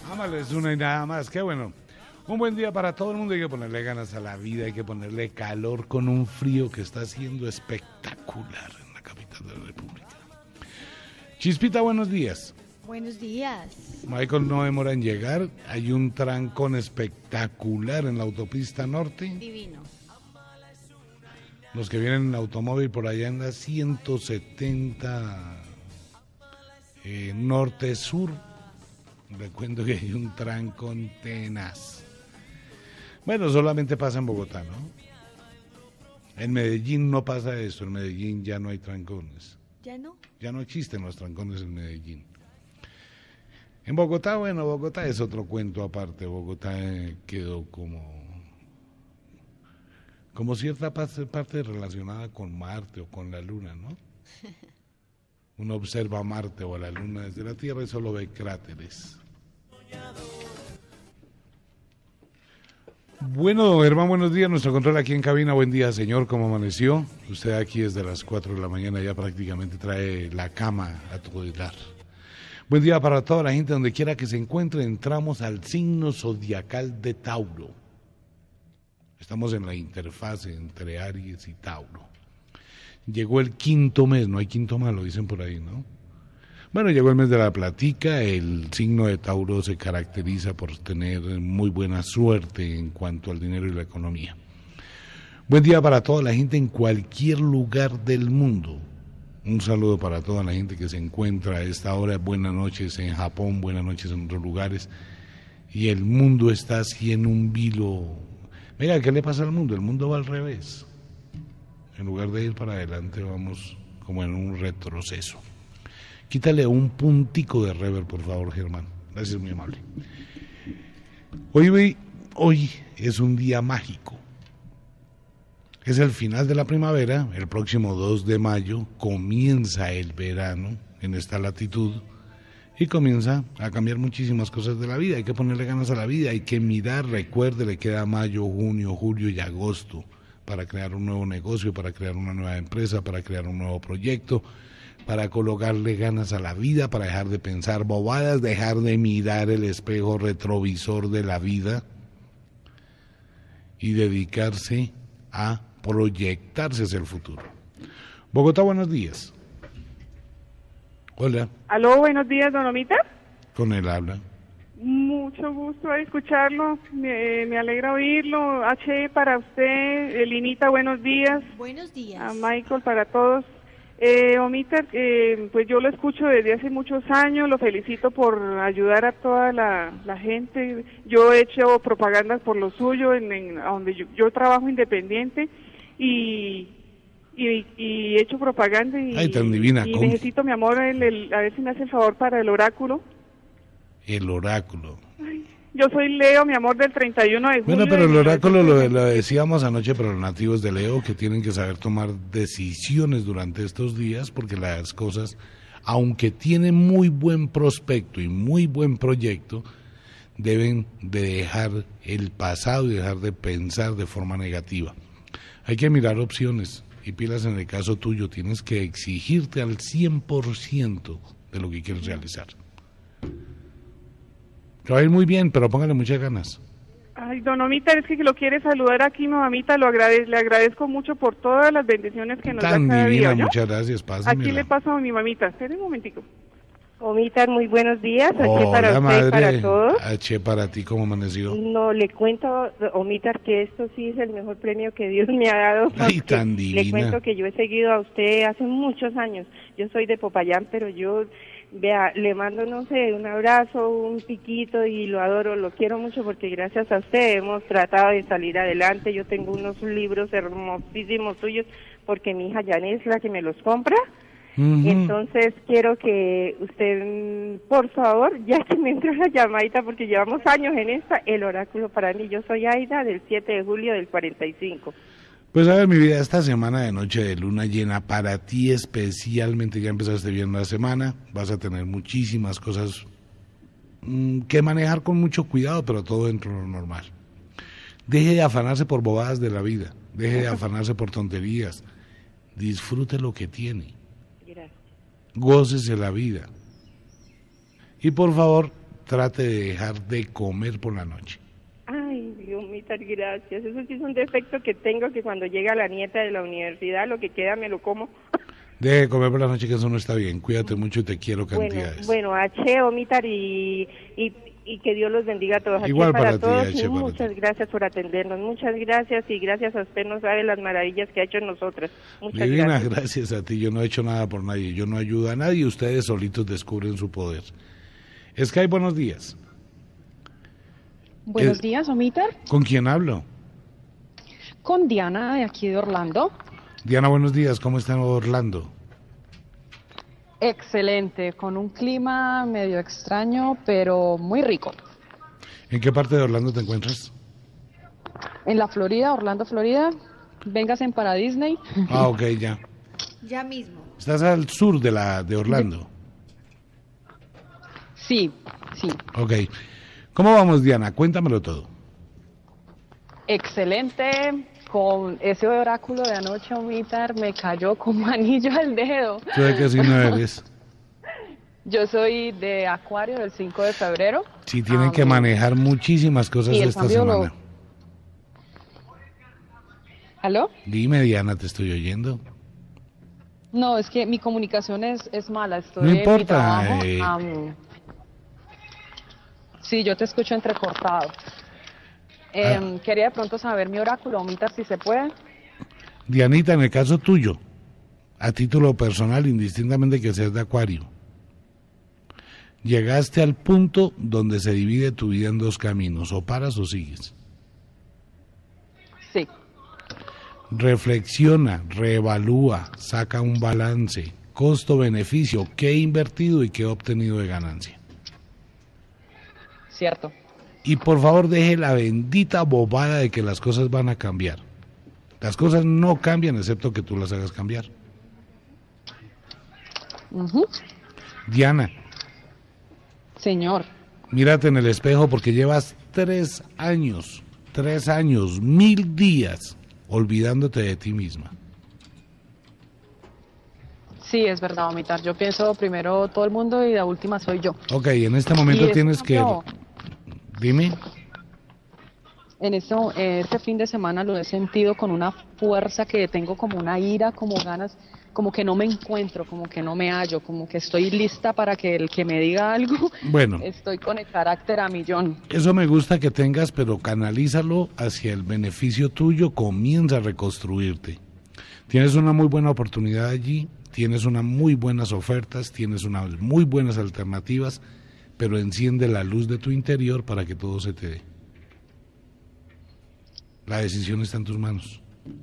Ámales una y nada más, qué bueno. Un buen día para todo el mundo, hay que ponerle ganas a la vida, hay que ponerle calor con un frío que está siendo espectacular en la capital de la República. Chispita, buenos días. Buenos días. Michael no demora en llegar, hay un trancón espectacular en la autopista norte. Divino. Los que vienen en automóvil por allá en la 170 norte-sur, les cuento que hay un trancón tenaz. Bueno, solamente pasa en Bogotá, ¿no? En Medellín no pasa esto, en Medellín ya no hay trancones. ¿Ya no? Ya no existen los trancones en Medellín. En Bogotá, bueno, Bogotá es otro cuento aparte. Bogotá quedó como cierta parte relacionada con Marte o con la Luna, ¿no? Uno observa a Marte o a la Luna desde la Tierra y solo ve cráteres. Bueno, Germán, buenos días. Nuestro control aquí en cabina. Buen día, señor. ¿Cómo amaneció? Usted aquí desde las 4 de la mañana ya prácticamente trae la cama a todo dar. Buen día para toda la gente, donde quiera que se encuentre. Entramos al signo zodiacal de Tauro. Estamos en la interfase entre Aries y Tauro. Llegó el quinto mes, no hay quinto malo, dicen por ahí, ¿no? Bueno, llegó el mes de la platica. El signo de Tauro se caracteriza por tener muy buena suerte en cuanto al dinero y la economía. Buen día para toda la gente en cualquier lugar del mundo. Un saludo para toda la gente que se encuentra a esta hora. Buenas noches en Japón, buenas noches en otros lugares. Y el mundo está así en un vilo. Mira, ¿qué le pasa al mundo? El mundo va al revés. En lugar de ir para adelante, vamos como en un retroceso. Quítale un puntico de reverb, por favor, Germán. Gracias, muy amable. Hoy es un día mágico. Es el final de la primavera. El próximo 2 de mayo comienza el verano en esta latitud y comienza a cambiar muchísimas cosas de la vida. Hay que ponerle ganas a la vida, hay que mirar, recuerde, le queda mayo, junio, julio y agosto para crear un nuevo negocio, para crear una nueva empresa, para crear un nuevo proyecto, para colocarle ganas a la vida, para dejar de pensar bobadas, dejar de mirar el espejo retrovisor de la vida y dedicarse a proyectarse hacia el futuro. Bogotá, buenos días. Hola. Aló, buenos días, don Omita. Con él habla. Mucho gusto de escucharlo, me alegra oírlo. H para usted, Elinita, buenos días. Buenos días. A Michael, para todos. Omita, pues yo lo escucho desde hace muchos años, lo felicito por ayudar a toda la gente. Yo he hecho propaganda por lo suyo, en donde yo trabajo independiente y he hecho propaganda y, ay, tan divina, y necesito, mi amor, a ver si me hace el favor para el oráculo. El oráculo. Ay, yo soy Leo, mi amor, del 31 de julio. Bueno, pero el oráculo lo decíamos anoche para los nativos de Leo, que tienen que saber tomar decisiones durante estos días, porque las cosas, aunque tienen muy buen prospecto y muy buen proyecto, deben de dejar el pasado y dejar de pensar de forma negativa. Hay que mirar opciones y pilas. En el caso tuyo, tienes que exigirte al 100% de lo que quieres realizar. Te va a ir muy bien, pero póngale muchas ganas. Ay, don Omita, es que lo quiere saludar aquí, mi mamita, le agradezco mucho por todas las bendiciones que nos da cada divina, día, ¿no? muchas gracias, pásamela. Aquí le paso a mi mamita, espere un momentico. Omita, muy buenos días, Hola, para usted madre, y para todos. H para ti, ¿cómo amaneció? No, le cuento, Omita, que esto sí es el mejor premio que Dios me ha dado. Ay, tan divina. Le cuento que yo he seguido a usted hace muchos años. Yo soy de Popayán, pero yo, vea, le mando, no sé, un abrazo, un piquito y lo adoro, lo quiero mucho porque gracias a usted hemos tratado de salir adelante. Yo tengo unos libros hermosísimos suyos porque mi hija Janet es la que me los compra. Entonces quiero que usted, por favor, ya que me entra la llamadita, porque llevamos años en esta, el oráculo para mí. Yo soy Aida, del 7 de julio del 45. Pues a ver, mi vida, esta semana de noche de luna llena, para ti especialmente, ya empezaste bien la semana, vas a tener muchísimas cosas que manejar con mucho cuidado, pero todo dentro de lo normal. Deje de afanarse por bobadas de la vida, deje de afanarse por tonterías, disfrute lo que tiene. Gócese la vida. Y por favor, trate de dejar de comer por la noche. Ay, Omita, gracias. Eso sí es un defecto que tengo, que cuando llega la nieta de la universidad, lo que queda me lo como. Deje de comer por la noche, que eso no está bien. Cuídate mucho y te quiero cantidades. Bueno, H, Omitar, y que Dios los bendiga a todos. Igual H para todos, ti, H, para muchas ti. gracias por atendernos, muchas gracias, y gracias a usted, no sabe las maravillas que ha hecho en nosotras. Muchas Divina, gracias. gracias a ti. Yo no he hecho nada por nadie. Yo no ayudo a nadie. Ustedes solitos descubren su poder. Sky, buenos días. Buenos días, Omitar. ¿Con quién hablo? Con Diana, de aquí de Orlando. Diana, buenos días. ¿Cómo está Orlando? Excelente, con un clima medio extraño, pero muy rico. ¿En qué parte de Orlando te encuentras? En la Florida, Orlando, Florida. Véngase para Disney. Ah, ok, ya. Ya mismo. Estás al sur de Orlando. Sí, sí. Ok. ¿Cómo vamos, Diana? Cuéntamelo todo. Excelente. Con ese oráculo de anoche, Omitar, me cayó como anillo al dedo. ¿Tú de qué signo eres? Yo soy de Acuario, del 5 de febrero. Sí, tienen que manejar muchísimas cosas y el esta cambio semana. ¿Aló? Dime, Diana, te estoy oyendo. No, es que mi comunicación es mala. Estoy No en mi importa, trabajo. Sí, yo te escucho entrecortado. Quería de pronto saber mi oráculo, Omitar, si se puede. Dianita, en el caso tuyo, a título personal, indistintamente que seas de Acuario, llegaste al punto donde se divide tu vida en dos caminos, o paras o sigues. Sí. Reflexiona, reevalúa, saca un balance, costo-beneficio, qué he invertido y qué he obtenido de ganancia. Cierto. Y por favor deje la bendita bobada de que las cosas van a cambiar. Las cosas no cambian excepto que tú las hagas cambiar. Diana, Señor. mírate en el espejo porque llevas 3 años, 1000 días olvidándote de ti misma. Sí, es verdad, Omitar. Yo pienso primero todo el mundo y de última soy yo. Ok, en este momento Y tienes que... Dime. En este fin de semana lo he sentido con una fuerza que tengo, como una ira, como ganas, como que no me encuentro, como que no me hallo, como que estoy lista para que el que me diga algo. Bueno. Estoy con el carácter a millón. Eso me gusta que tengas, pero canalízalo hacia el beneficio tuyo, comienza a reconstruirte. Tienes una muy buena oportunidad allí, tienes unas muy buenas ofertas, tienes unas muy buenas alternativas, pero enciende la luz de tu interior para que todo se te dé. La decisión está en tus manos.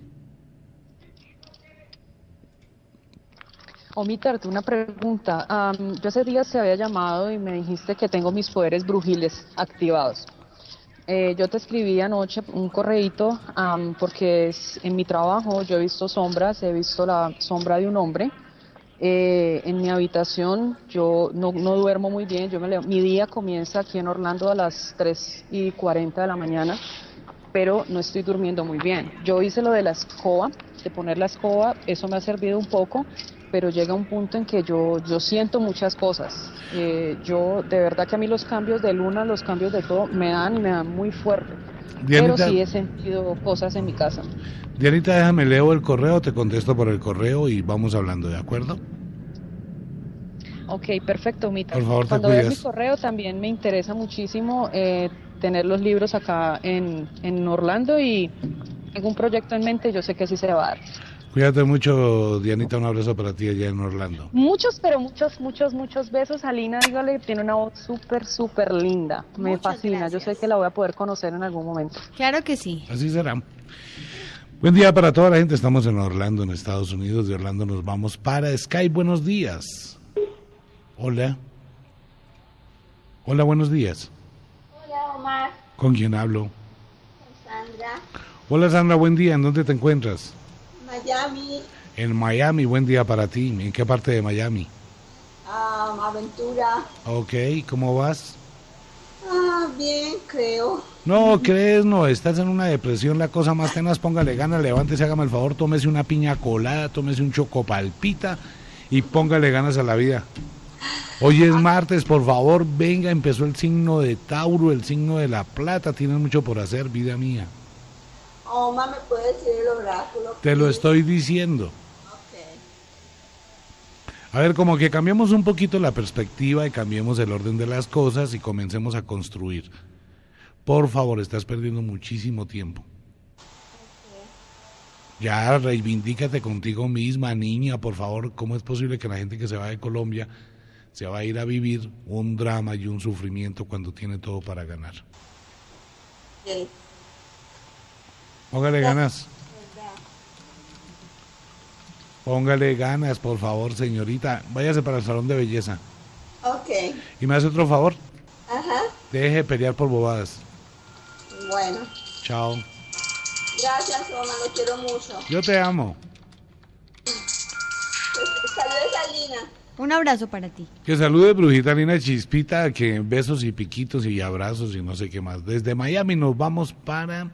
Omitar, una pregunta. Yo hace días te había llamado y me dijiste que tengo mis poderes brujiles activados. Yo te escribí anoche un correíto porque en mi trabajo yo he visto sombras, he visto la sombra de un hombre. En mi habitación yo no duermo muy bien, mi día comienza aquí en Orlando a las 3:40 de la mañana, pero no estoy durmiendo muy bien. Yo hice lo de la escoba, de poner la escoba, eso me ha servido un poco, pero llega un punto en que yo siento muchas cosas. De verdad que a mí los cambios de luna, los cambios de todo, me dan muy fuerte. Dianita, pero sí he sentido cosas en mi casa. Dianita, déjame, leo el correo, te contesto por el correo y vamos hablando, ¿de acuerdo? Ok, perfecto, Mita. Por favor, cuando veas mi correo también me interesa muchísimo tener los libros acá en Orlando y tengo un proyecto en mente, yo sé que sí se va a dar. Cuídate mucho, Dianita, un abrazo para ti allá en Orlando. Muchos besos a Lina, dígale, tiene una voz súper linda, me fascina, gracias. Yo sé que la voy a poder conocer en algún momento. Claro que sí. Así será. Buen día para toda la gente, estamos en Orlando, en Estados Unidos, de Orlando nos vamos para Skype, buenos días. Hola. Hola, buenos días. Hola, Omar. ¿Con quién hablo? Con Sandra. Hola, Sandra, buen día, ¿en dónde te encuentras? Miami. En Miami, buen día para ti. ¿En qué parte de Miami? Aventura. Ok, ¿cómo vas? Bien, creo. No, crees, no, estás en una depresión, la cosa más tenaz, póngale ganas, levántese, hágame el favor, tómese una piña colada, tómese un chocopalpita y póngale ganas a la vida. Hoy es martes, por favor, venga, empezó el signo de Tauro, el signo de la plata, tienes mucho por hacer, vida mía. Oma, ¿me puede decir el oráculo? Te lo estoy diciendo. Ok. A ver, como que cambiemos un poquito la perspectiva y cambiemos el orden de las cosas y comencemos a construir. Por favor, estás perdiendo muchísimo tiempo. Ya reivindícate contigo misma, niña, por favor. ¿Cómo es posible que la gente que se va de Colombia se va a ir a vivir un drama y un sufrimiento cuando tiene todo para ganar? Sí. Póngale ganas. Póngale ganas, por favor, señorita. Váyase para el salón de belleza. Ok. ¿Y me hace otro favor? Ajá. Deje de pelear por bobadas. Bueno. Chao. Gracias, Oma, lo quiero mucho. Yo te amo. Saludos a Lina. Un abrazo para ti. Que salude Brujita Lina Chispita, que besos y piquitos y abrazos y no sé qué más. Desde Miami nos vamos para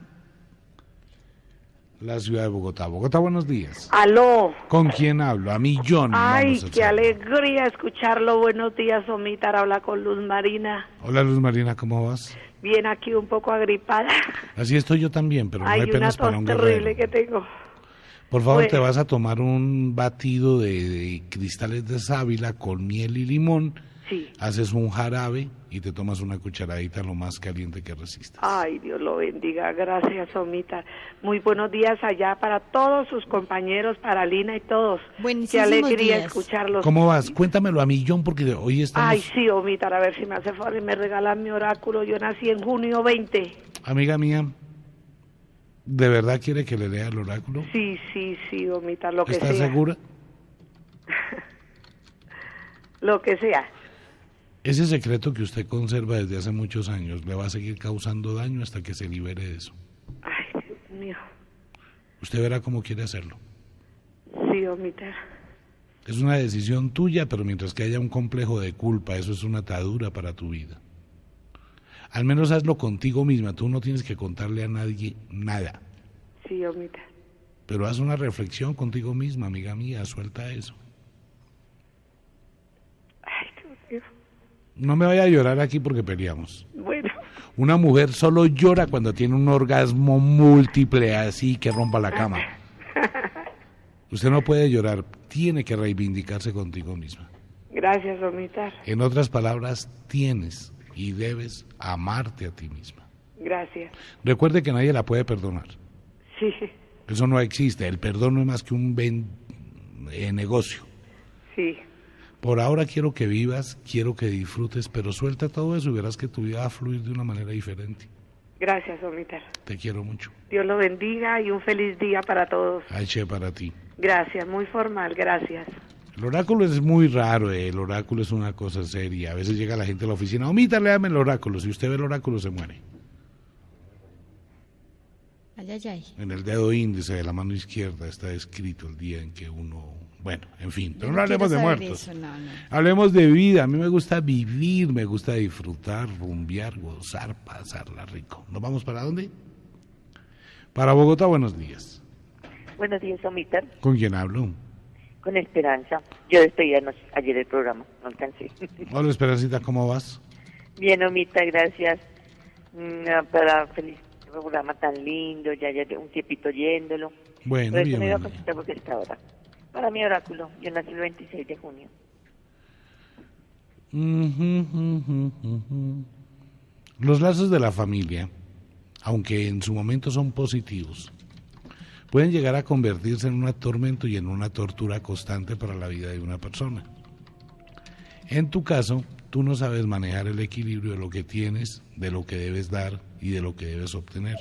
la ciudad de Bogotá. Bogotá, buenos días. Aló. ¿Con quién hablo? A Millón. Ay, qué alegría escucharlo. Buenos días, Omitar. Habla con Luz Marina. Hola, Luz Marina, ¿cómo vas? Bien, aquí un poco agripada. Así estoy yo también, pero no hay Hay una penas para tos un terrible guerrero. que tengo. Por favor, Bueno. te vas a tomar un batido de cristales de sábila con miel y limón. Sí. Haces un jarabe y te tomas una cucharadita lo más caliente que resistas. Ay, Dios lo bendiga. Gracias, Omitar. Muy buenos días allá para todos sus compañeros, para Lina y todos. Buenísimos Qué alegría días. escucharlos. ¿Cómo vas? Cuéntamelo a Millón porque hoy estamos... Ay, sí, Omitar, a ver si me hace favor y me regalan mi oráculo. Yo nací en junio 20. Amiga mía, ¿de verdad quiere que le lea el oráculo? Sí, Omitar, lo que sea. ¿Estás segura? Lo que sea. Ese secreto que usted conserva desde hace muchos años le va a seguir causando daño hasta que se libere de eso. Ay, Dios mío. Usted verá cómo quiere hacerlo. Sí, Omitar. Es una decisión tuya, pero mientras que haya un complejo de culpa, eso es una atadura para tu vida. Al menos hazlo contigo misma, tú no tienes que contarle a nadie nada. Sí, Omitar. Pero haz una reflexión contigo misma, amiga mía, suelta eso. Ay, Dios mío. No me vaya a llorar aquí porque peleamos. Bueno, Una mujer solo llora cuando tiene un orgasmo múltiple así que rompa la cama. Usted no puede llorar, tiene que reivindicarse contigo misma. gracias, Omitar. En otras palabras, tienes y debes amarte a ti misma. Gracias. Recuerde que nadie la puede perdonar. Sí, Eso no existe. El perdón no es más que un negocio. sí. Por ahora quiero que vivas, quiero que disfrutes, pero suelta todo eso y verás que tu vida va a fluir de una manera diferente. Gracias, Omitar. Te quiero mucho. Dios lo bendiga y un feliz día para todos. Ay, che, para ti. Gracias, muy formal, gracias. El oráculo es muy raro, el oráculo es una cosa seria. A veces llega la gente a la oficina, Omita, léame el oráculo. Si usted ve el oráculo, se muere. Ay, ay, ay. En el dedo índice de la mano izquierda está escrito el día en que uno... Bueno, en fin, pero Yo no hablemos de quiero saber muertos. eso, no. Hablemos de vida. A mí me gusta vivir, me gusta disfrutar, rumbear, gozar, pasarla rico. ¿Nos vamos para dónde? Para Bogotá, buenos días. Buenos días, Omitar. ¿Con quién hablo? Con Esperanza. Yo despedí ayer el programa, no alcancé. Hola, Esperancita, ¿cómo vas? Bien, Omita, gracias. Para feliz programa tan lindo, ya un tiempito oyéndolo. Bueno, Por eso bien, me iba a bueno. consultar porque está ahora. Para mi oráculo, yo nací el 26 de junio. Los lazos de la familia, aunque en su momento son positivos, pueden llegar a convertirse en un tormento y en una tortura constante para la vida de una persona. En tu caso, tú no sabes manejar el equilibrio de lo que tienes, de lo que debes dar y de lo que debes obtener.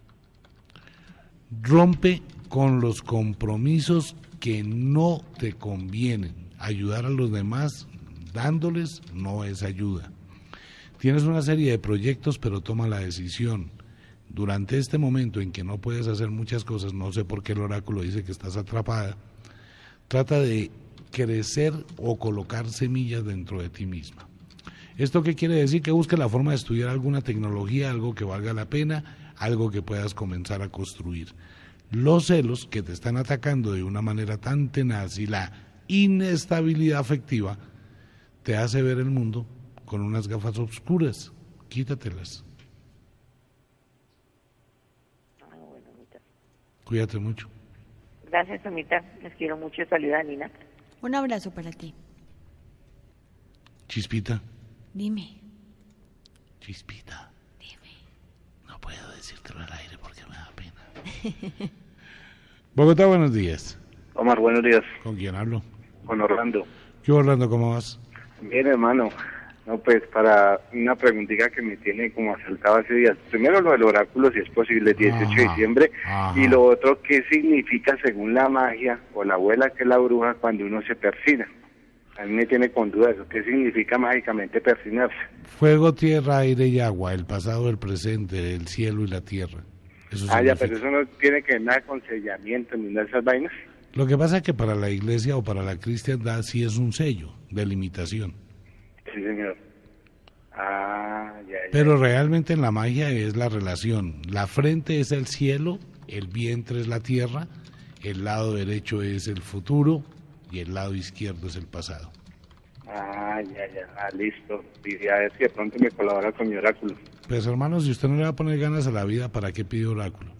Rompe con los compromisos que no te convienen. Ayudar a los demás dándoles no es ayuda. Tienes una serie de proyectos, pero toma la decisión. Durante este momento en que no puedes hacer muchas cosas, no sé por qué el oráculo dice que estás atrapada, trata de crecer o colocar semillas dentro de ti misma. ¿Esto qué quiere decir? Que busques la forma de estudiar alguna tecnología, algo que valga la pena, algo que puedas comenzar a construir. Los celos que te están atacando de una manera tan tenaz y la inestabilidad afectiva te hace ver el mundo con unas gafas oscuras. Quítatelas. Bueno, Omita. Cuídate mucho. Gracias, Omita. Les quiero mucho. Saluda a Lina. Un abrazo para ti. Chispita. Dime. Chispita. Dime. No puedo decírtelo al aire porque me da pena. Bogotá, buenos días. Omar, buenos días. ¿Con quién hablo? Con Orlando. ¿Qué Orlando, cómo vas? Bien, hermano. No, pues para una preguntita que me tiene como asaltado hace días. Primero lo del oráculo, si es posible, 18 de diciembre. Ajá. Y lo otro, ¿qué significa según la magia o la abuela, que es la bruja, cuando uno se persina? A mí me tiene con duda eso. ¿Qué significa mágicamente persinarse? Fuego, tierra, aire y agua, el pasado, el presente, el cielo y la tierra. Eso Ya, significa. pero eso no tiene que ver nada con sellamiento ni nada de esas vainas. Lo que pasa es que para la iglesia o para la cristiandad sí es un sello de limitación. Sí, señor. Ya. Pero realmente en la magia es la relación. La frente es el cielo, el vientre es la tierra, el lado derecho es el futuro y el lado izquierdo es el pasado. Ya. Listo. Y a ver si de pronto me colabora con mi oráculo. Pues hermano, si usted no le va a poner ganas a la vida, ¿para qué pide oráculo?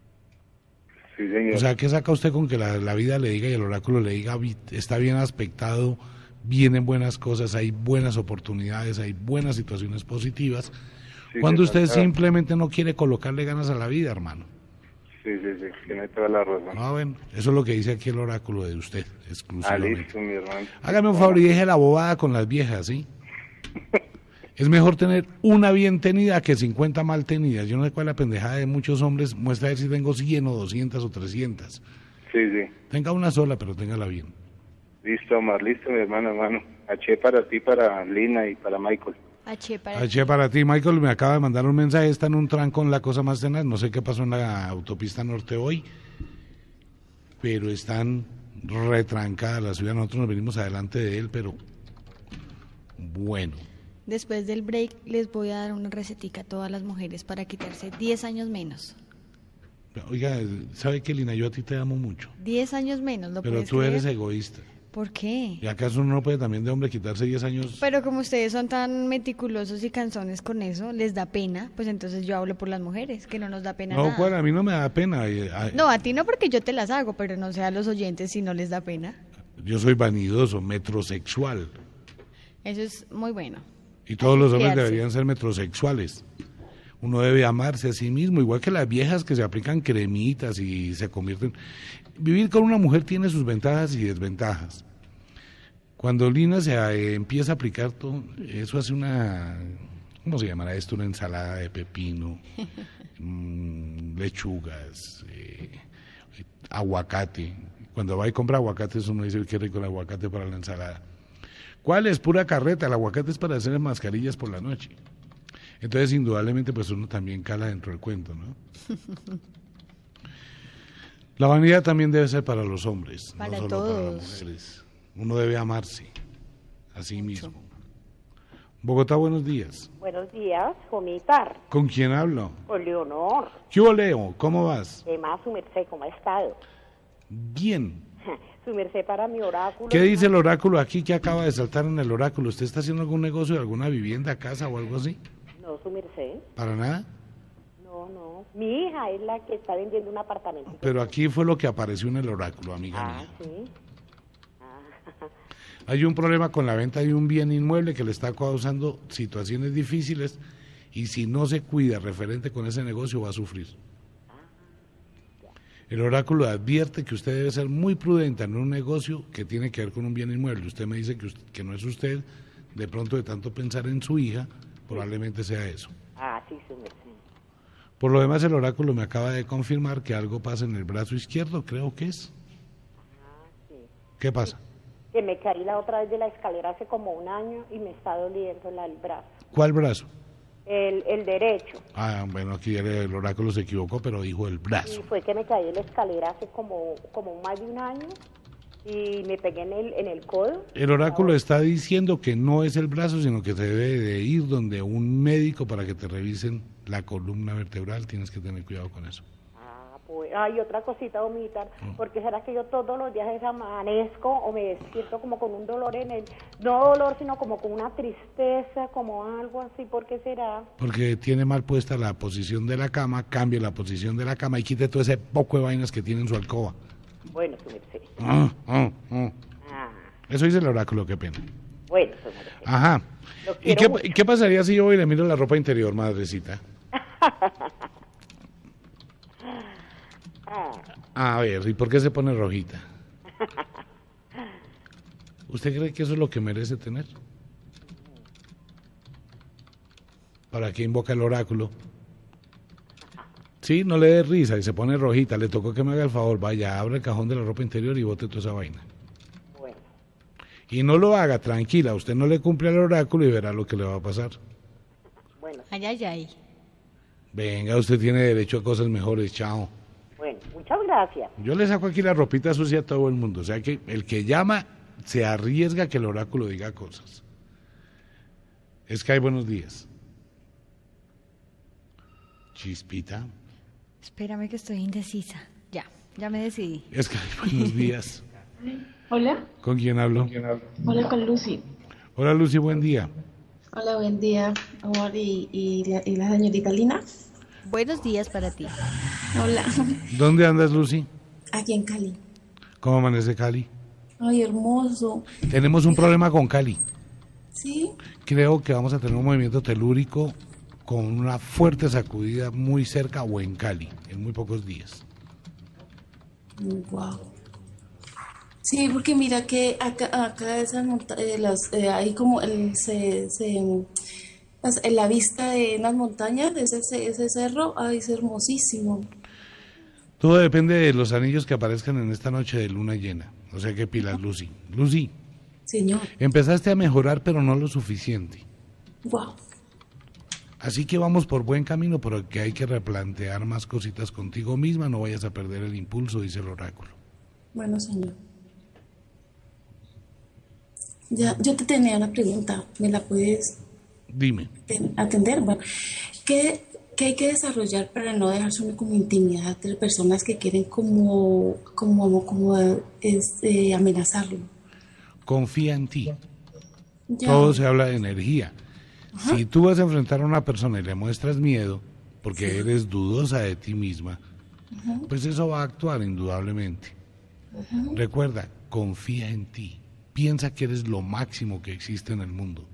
Sí, señor. O sea, ¿qué saca usted con que la vida le diga y el oráculo le diga, está bien aspectado, vienen buenas cosas, hay buenas oportunidades, hay buenas situaciones positivas, Sí, cuando sí, usted claro. simplemente no quiere colocarle ganas a la vida, hermano? Sí, tiene toda la razón. Bueno, eso es lo que dice aquí el oráculo de usted, exclusivamente. Listo, mi hermano. Hágame un favor y deje la bobada con las viejas, ¿sí? Es mejor tener una bien tenida que 50 mal tenidas. Yo no sé cuál es la pendejada de muchos hombres, muestra a ver si tengo 100 o 200 o 300. Sí. Tenga una sola, pero téngala bien. Listo, Omar, listo, mi hermano. H para ti, para Lina y para Michael. H para H para ti, Michael me acaba de mandar un mensaje, está en un trancón, la cosa más tenaz, no sé qué pasó en la autopista norte hoy, pero están retrancadas la ciudad, nosotros nos venimos adelante de él, pero bueno. Después del break les voy a dar una recetica a todas las mujeres para quitarse 10 años menos. Oiga, ¿sabe qué, Lina? Yo a ti te amo mucho, 10 años menos, ¿lo pero puedes tú eres creer? egoísta. ¿Por qué? ¿Y acaso uno no puede también de hombre quitarse 10 años? Pero como ustedes son tan meticulosos y canzones con eso, les da pena, pues entonces yo hablo por las mujeres, que no nos da pena No, nada. pues a mí no me da pena. No, a ti no, porque yo te las hago, pero no sé a los oyentes si no les da pena. Yo soy vanidoso, metrosexual. Eso es muy bueno. Y todos los hombres Cuidarse. deberían ser metrosexuales. Uno debe amarse a sí mismo, igual que las viejas que se aplican cremitas y se convierten... Vivir con una mujer tiene sus ventajas y desventajas. Cuando Lina se empieza a aplicar todo, eso hace una... ¿Cómo se llamará esto? Una ensalada de pepino, lechugas, aguacate. Cuando va y compra aguacates uno dice, qué rico el aguacate para la ensalada. ¿Cuál es? Pura carreta, el aguacate es para hacer mascarillas por la noche. Entonces, indudablemente, pues uno también cala dentro del cuento, ¿no? La vanidad también debe ser para los hombres, Para no solo todos. para las mujeres. Uno debe amarse a sí mismo. Bogotá, buenos días. Buenos días, Jomitar, ¿Con quién hablo? con Leonor. ¿Qué hubo, Leo? ¿Cómo vas? De más, su merced, ¿cómo ha estado? Bien. Su merced para mi oráculo. ¿Qué dice el oráculo aquí que acaba de saltar en el oráculo? ¿Usted está haciendo algún negocio de alguna vivienda, casa o algo así? No, su merced. ¿Para nada? No. Mi hija es la que está vendiendo un apartamento. Pero aquí fue lo que apareció en el oráculo, amiga mía. Sí. Hay un problema con la venta de un bien inmueble que le está causando situaciones difíciles y si no se cuida referente con ese negocio va a sufrir. El oráculo advierte que usted debe ser muy prudente en un negocio que tiene que ver con un bien inmueble. Usted me dice que no es usted, de pronto de tanto pensar en su hija, probablemente sea eso. Sí, su merced. Por lo demás, el oráculo me acaba de confirmar que algo pasa en el brazo izquierdo, creo que es. Sí. ¿Qué pasa? Que me caí la otra vez de la escalera hace como un año y me está doliendo el brazo. ¿Cuál brazo? El derecho. Bueno, aquí el oráculo se equivocó, pero dijo el brazo. Y fue que me caí de la escalera hace como más de un año y me pegué en el codo. El oráculo está diciendo que no es el brazo, sino que se debe de ir donde un médico para que te revisen la columna vertebral. Tienes que tener cuidado con eso. hay otra cosita, Omita, porque será que yo todos los días amanezco o me despierto como con un dolor en el, no dolor, sino como con una tristeza, como algo así, ¿por qué será? Porque tiene mal puesta la posición de la cama, cambie la posición de la cama y quite todo ese poco de vainas que tiene en su alcoba. Bueno, su merced. Eso dice el oráculo, qué pena. Bueno, su merced. Ajá. ¿Y qué pasaría si yo voy y le miro la ropa interior, madrecita? A ver, ¿y por qué se pone rojita? ¿Usted cree que eso es lo que merece tener? ¿Para qué invoca el oráculo? Sí, no le dé risa y se pone rojita. Le tocó que me haga el favor, vaya, abre el cajón de la ropa interior y bote toda esa vaina. Bueno. Y no lo haga, tranquila, usted no le cumple al oráculo y verá lo que le va a pasar. Bueno. Ay, ay, ay. Venga, usted tiene derecho a cosas mejores, chao. Bueno, muchas gracias. Yo le saco aquí la ropita sucia a todo el mundo, o sea que el que llama se arriesga a que el oráculo diga cosas. Sky, buenos días. Chispita. Espérame que estoy indecisa. Ya me decidí. Sky, buenos días. Hola. ¿Con quién hablo? Hola, con Lucy. Hola, Lucy, buen día. Hola, buen día, amor, y la señorita Lina. Buenos días para ti. Hola. ¿Dónde andas, Lucy? Aquí en Cali. ¿Cómo amanece Cali? Ay, hermoso. Tenemos un problema con Cali. ¿Sí? Creo que vamos a tener un movimiento telúrico con una fuerte sacudida muy cerca o en Cali, en muy pocos días. Wow. Sí, porque mira que acá esas hay como en la vista de unas montañas, ese cerro, ay, es hermosísimo. Todo depende de los anillos que aparezcan en esta noche de luna llena. O sea que pilas, Lucy. Lucy. Señor. Empezaste a mejorar, pero no lo suficiente. Wow. Así que vamos por buen camino, pero que hay que replantear más cositas contigo misma. No vayas a perder el impulso, dice el oráculo. Bueno, señor. Ya, yo te tenía una pregunta. ¿Me la puedes Dime. atender? Bueno, ¿qué hay que desarrollar para no dejarse uno como intimidad de personas que quieren amenazarlo? Confía en ti. Ya. Todo se habla de energía. Ajá. Si tú vas a enfrentar a una persona y le muestras miedo, porque eres dudosa de ti misma, pues eso va a actuar indudablemente. Recuerda, confía en ti. Piensa que eres lo máximo que existe en el mundo.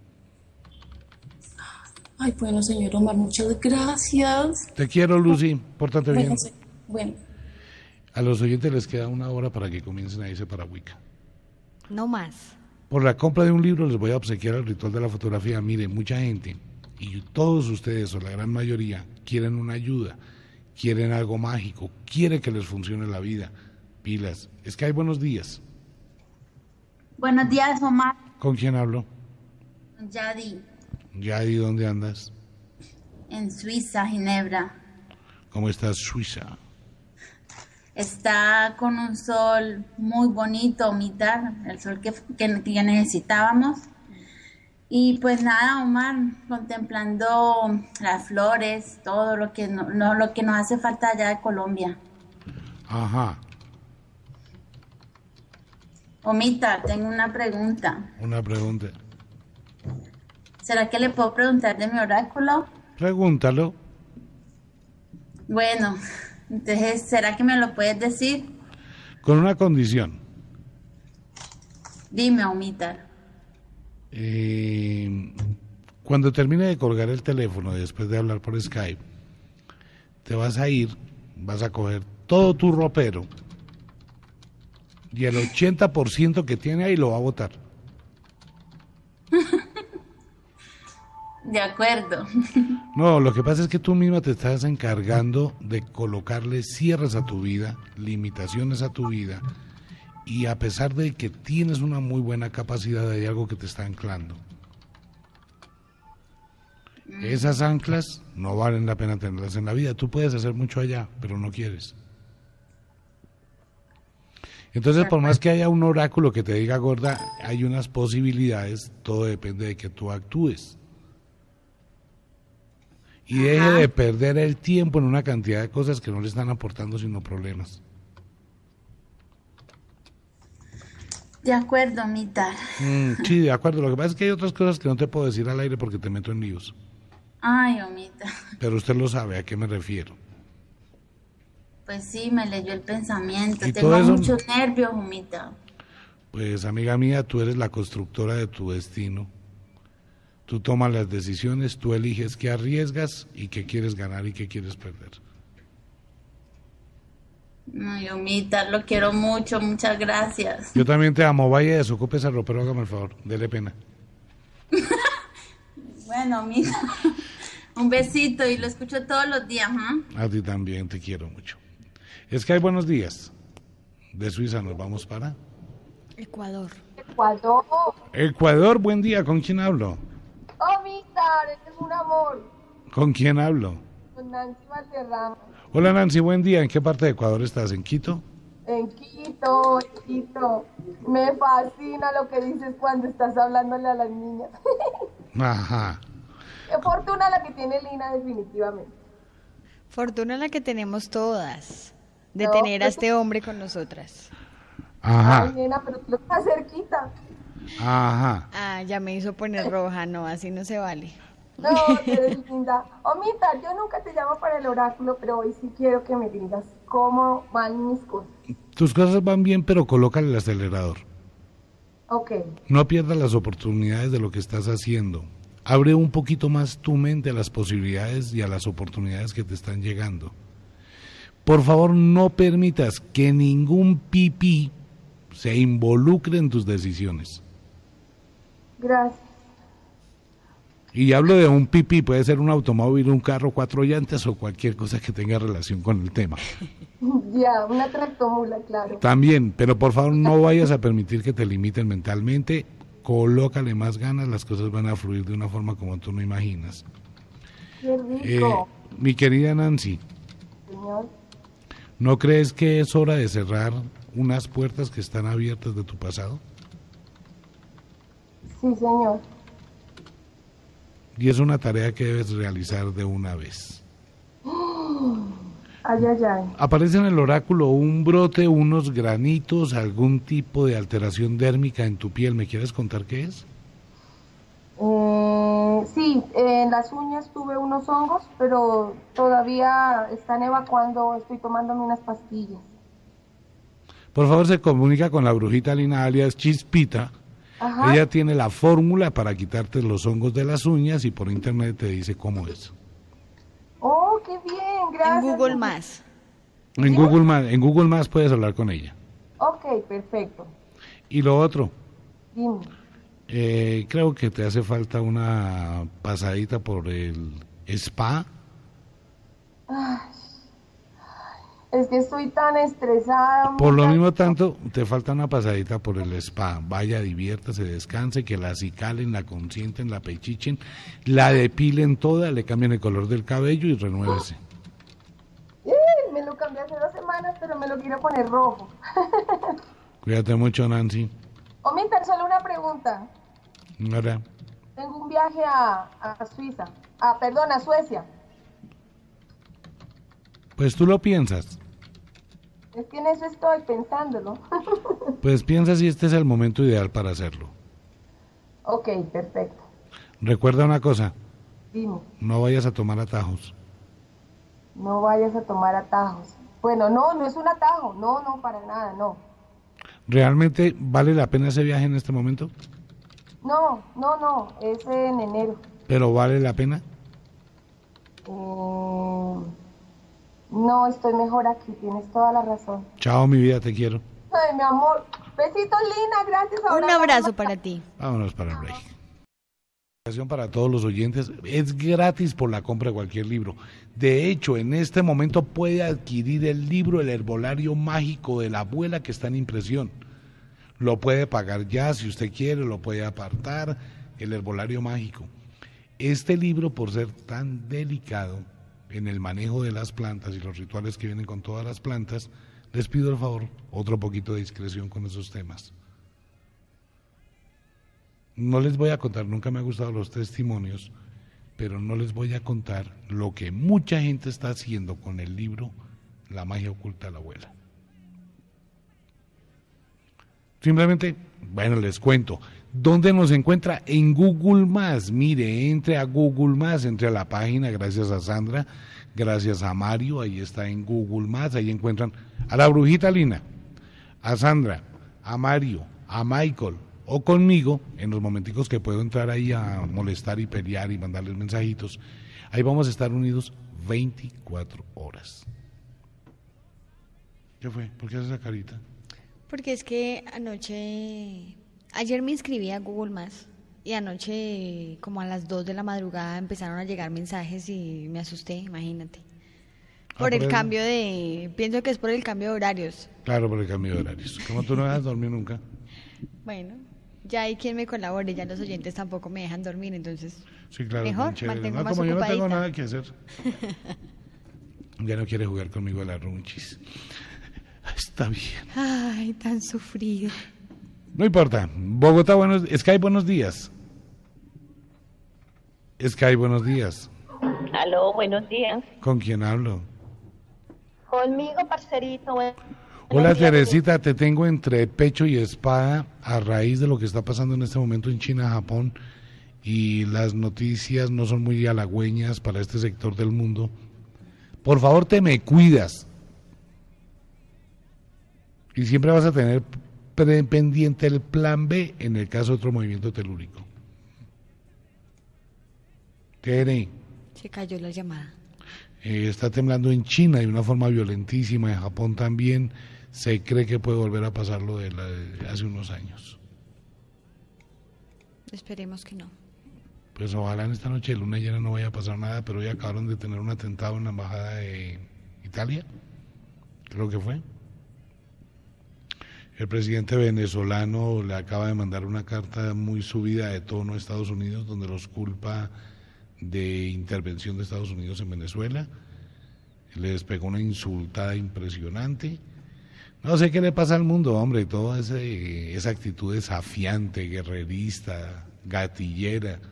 Ay, bueno, señor Omar, muchas gracias. Te quiero, Lucy. Pórtate bien. Bueno. A los oyentes les queda 1 hora para que comiencen a irse para Wicca. No más. Por la compra de un libro les voy a obsequiar el ritual de la fotografía. Mire, mucha gente, y todos ustedes, o la gran mayoría, quieren una ayuda, quieren algo mágico, quieren que les funcione la vida. Pilas. Es que hay buenos días. Buenos días, Omar. ¿Con quién hablo? Yadi. Yadi, ¿dónde andas? En Suiza, Ginebra. ¿Cómo estás, Suiza? Está con un sol muy bonito, mitad, el sol que necesitábamos. Y pues nada, Omar, contemplando las flores, todo lo que lo que nos hace falta allá de Colombia. Ajá. Omita, tengo una pregunta. Una pregunta. ¿Será que le puedo preguntar de mi oráculo? Pregúntalo. Bueno, entonces, ¿será que me lo puedes decir? Con una condición. Dime, Omita. Cuando termine de colgar el teléfono, después de hablar por Skype, te vas a ir, vas a coger todo tu ropero y el 80% que tiene ahí lo va a botar. De acuerdo. No, lo que pasa es que tú misma te estás encargando de colocarle cierres a tu vida, limitaciones a tu vida, y a pesar de que tienes una muy buena capacidad, hay algo que te está anclando. Esas anclas no valen la pena tenerlas en la vida. Tú puedes hacer mucho allá, pero no quieres. Entonces, por más que haya un oráculo que te diga, gorda, hay unas posibilidades, todo depende de que tú actúes. y deje de perder el tiempo en una cantidad de cosas que no le están aportando sino problemas. De acuerdo, Omita. Sí, de acuerdo. Lo que pasa es que hay otras cosas que no te puedo decir al aire porque te meto en líos. Ay, Omita. Pero usted lo sabe, ¿a qué me refiero? Pues sí, me leyó el pensamiento. ¿Y Tengo todo eso? muchos nervios, Omita. Pues, amiga mía, tú eres la constructora de tu destino. Tú tomas las decisiones, tú eliges qué arriesgas y qué quieres ganar y qué quieres perder. Ay, Omita, lo quiero mucho, muchas gracias. Yo también te amo. Vaya, desocupe ese ropero, hágame el favor, dele pena. Bueno, Omita, un besito y lo escucho todos los días, ¿ah? A ti también, te quiero mucho. Es que hay buenos días. De Suiza nos vamos para Ecuador. Ecuador, buen día. ¿Con quién hablo? Oh, Víctor, este es un amor. ¿Con quién hablo? Con Nancy Valderrama. Hola Nancy, buen día. ¿En qué parte de Ecuador estás? ¿En Quito? En Quito, en Quito. Me fascina lo que dices cuando estás hablándole a las niñas. Ajá. Qué fortuna la que tiene Lina, definitivamente. Fortuna la que tenemos todas de tener a este hombre con nosotras. Ajá. Ay, nena, pero tú estás cerquita. Ajá. Ah, ya me hizo poner roja, no, así no se vale. No, eres linda. Omita, yo nunca te llamo para el oráculo, pero hoy sí quiero que me digas cómo van mis cosas. Tus cosas van bien, pero colócale el acelerador. Ok. No pierdas las oportunidades de lo que estás haciendo. Abre un poquito más tu mente a las posibilidades y a las oportunidades que te están llegando. Por favor, no permitas que ningún pipí se involucre en tus decisiones. Gracias. Y hablo de un pipí, puede ser un automóvil, un carro, 4 llantas o cualquier cosa que tenga relación con el tema. Ya, una tractomula, claro. También, pero por favor no vayas a permitir que te limiten mentalmente. Colócale más ganas, las cosas van a fluir de una forma como tú no imaginas. Qué rico. Mi querida Nancy, Señor. ¿no crees que es hora de cerrar unas puertas que están abiertas de tu pasado? Sí, señor. Y es una tarea que debes realizar de una vez. Ay, ay, ay. Aparece en el oráculo un brote, unos granitos, algún tipo de alteración dérmica en tu piel. ¿Me quieres contar qué es? Sí, en las uñas tuve unos hongos, pero todavía están evacuando, estoy tomándome unas pastillas. Por favor, se comunica con la brujita Lina alias Chispita. Ajá. Ella tiene la fórmula para quitarte los hongos de las uñas y por internet te dice cómo es. Oh, qué bien, gracias. En Google Más. En Google Más puedes hablar con ella. Ok, perfecto. Y lo otro, Dime. creo que te hace falta una pasadita por el spa. Ay, es que estoy tan estresada. Por lo mismo tanto, te falta una pasadita por el spa. Vaya, diviértase, descanse, que la acicalen, la consienten, la pechichen, la depilen toda, le cambien el color del cabello y renuévese. Me lo cambié hace 2 semanas, pero me lo quiero poner rojo. Cuídate mucho, Nancy. Omita, solo una pregunta. Ahora, Tengo un viaje a Suiza. Perdón, a Suecia. pues tú lo piensas. Es que en eso estoy pensándolo. Pues piensa si este es el momento ideal para hacerlo. Ok, perfecto. Recuerda una cosa, Dime, no vayas a tomar atajos. no vayas a tomar atajos. Bueno, no es un atajo. No, para nada, no. ¿Realmente vale la pena ese viaje en este momento? No, es en enero. ¿Pero vale la pena? No, estoy mejor aquí, tienes toda la razón. Chao, mi vida, te quiero. Ay, mi amor. Besitos, Lina, gracias. Un abrazo para ti. Vámonos para el break. Para todos los oyentes, es gratis por la compra de cualquier libro. De hecho, en este momento puede adquirir el libro El Herbolario Mágico de la Abuela, que está en impresión. Lo puede pagar ya, si usted quiere, lo puede apartar. El Herbolario Mágico. Este libro, por ser tan delicado en el manejo de las plantas y los rituales que vienen con todas las plantas, les pido, por favor, otro poquito de discreción con esos temas. No les voy a contar, nunca me han gustado los testimonios, pero no les voy a contar lo que mucha gente está haciendo con el libro La magia oculta de la abuela. Simplemente, bueno, les cuento. ¿Dónde nos encuentra? En Google Más. Mire, entre a Google Más, entre a la página, gracias a Sandra, gracias a Mario, ahí está en Google Más, ahí encuentran a la brujita Lina, a Sandra, a Mario, a Michael o conmigo, en los momenticos que puedo entrar ahí a molestar y pelear y mandarles mensajitos. Ahí vamos a estar unidos 24 horas. ¿Qué fue? ¿Por qué haces esa carita? Porque es que ayer me inscribí a Google Más y anoche como a las 2 de la madrugada empezaron a llegar mensajes y me asusté, imagínate. Por el cambio pienso que es por el cambio de horarios. Claro, por el cambio de horarios. Como tú no dejas dormir nunca. Bueno, ya hay quien me colabore, ya los oyentes tampoco me dejan dormir, entonces sí, claro, mejor mantengo más como ocupadita. yo no tengo nada que hacer. Ya no quiere jugar conmigo a la runchis. Está bien. Ay, tan sufrido. No importa. Bogotá, Sky, buenos días. Sky, buenos días. Aló, buenos días. ¿Con quién hablo? Conmigo, parcerito. Hola, Teresita, te tengo entre pecho y espada a raíz de lo que está pasando en este momento en China, Japón, y las noticias no son muy halagüeñas para este sector del mundo. Por favor, te me cuidas. Y siempre vas a tener pendiente el plan B en el caso de otro movimiento telúrico. Tere. Se cayó la llamada. Está temblando en China de una forma violentísima, en Japón también. Se cree que puede volver a pasar lo de hace unos años. Esperemos que no. Pues ojalá en esta noche de luna llena no vaya a pasar nada, pero hoy acabaron de tener un atentado en la embajada de Italia, creo que fue. El presidente venezolano le acaba de mandar una carta muy subida de tono a Estados Unidos, donde los culpa de intervención de Estados Unidos en Venezuela. Les pegó una insultada impresionante. No sé qué le pasa al mundo, hombre, toda esa actitud desafiante, guerrerista, gatillera.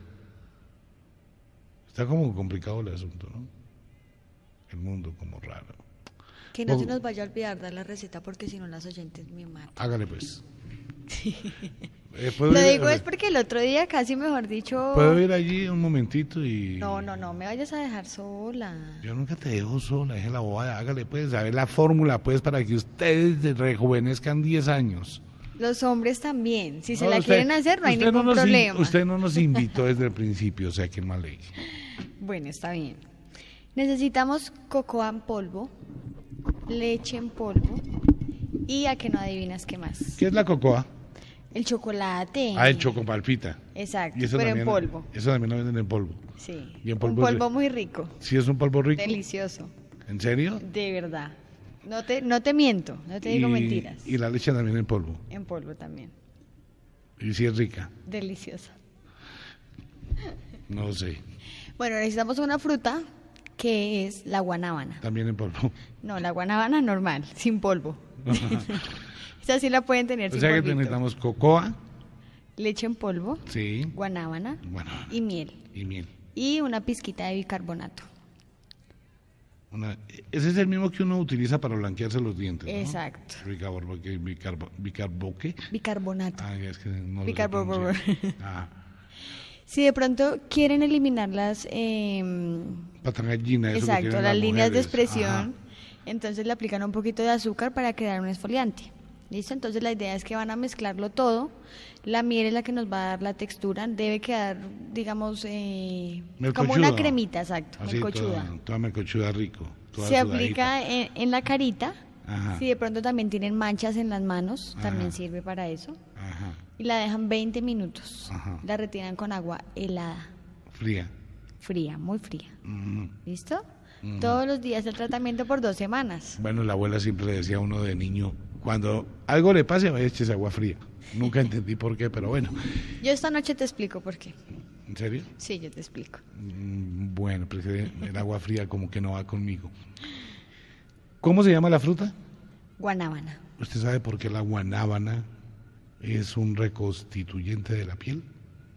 Está como complicado el asunto, ¿no? El mundo como raro. Que no se nos vaya a olvidar dar la receta porque si no las oyentes me matan. Hágale pues. Sí. Lo digo es porque el otro día casi, mejor dicho... ¿Puedo ir allí un momentito y...? No, me vayas a dejar sola. Yo nunca te dejo sola, deje la bobada, hágale pues, a ver la fórmula pues para que ustedes rejuvenezcan 10 años. Los hombres también, si se la quieren hacer no hay ningún problema. Usted no nos invitó desde el principio, o sea que mal ley. Bueno, está bien. Necesitamos cocoa en polvo, leche en polvo y a que no adivinas qué más. ¿Qué es la cocoa? El chocolate. Ah, el chocopalpita. Exacto, pero también, en polvo. Eso también lo venden en polvo. Sí, y en polvo un polvo muy rico. ¿Sí es un polvo rico? Delicioso. ¿En serio? De verdad. No te miento, no te digo mentiras. Y la leche también en polvo. En polvo también. ¿Y si es rica? Deliciosa. No sé. Bueno, necesitamos una fruta que es la guanábana. También en polvo. No, la guanábana normal, sin polvo. Esa sí la pueden tener sin polvo. O sea que necesitamos cocoa, leche en polvo, sí, guanábana y miel. Y una pizquita de bicarbonato. Ese es el mismo que uno utiliza para blanquearse los dientes, ¿no? Exacto. Bicarbonato. Ah, es que no bicarbonato. Si de pronto quieren eliminar las patangallinas, exacto, las líneas de expresión, entonces le aplican un poquito de azúcar para crear un exfoliante. ¿Listo? Entonces la idea es que van a mezclarlo todo. La miel es la que nos va a dar la textura. Debe quedar, digamos, como una cremita, exacto. Así, melcochuda. Toda melcochuda rico. Se aplica en la carita. Ajá. Si de pronto también tienen manchas en las manos, ajá, también sirve para eso. Ajá. Y la dejan 20 minutos. Ajá. La retiran con agua helada. Fría. Fría, muy fría. Uh-huh. ¿Listo? Uh-huh. Todos los días el tratamiento por 2 semanas. Bueno, la abuela siempre le decía a uno de niño, cuando algo le pase, vaya, échese agua fría. Nunca entendí por qué, pero bueno. Yo esta noche te explico por qué. ¿En serio? Sí, yo te explico. Bueno, pues el agua fría como que no va conmigo. ¿Cómo se llama la fruta? Guanábana. ¿Usted sabe por qué la guanábana es un reconstituyente de la piel?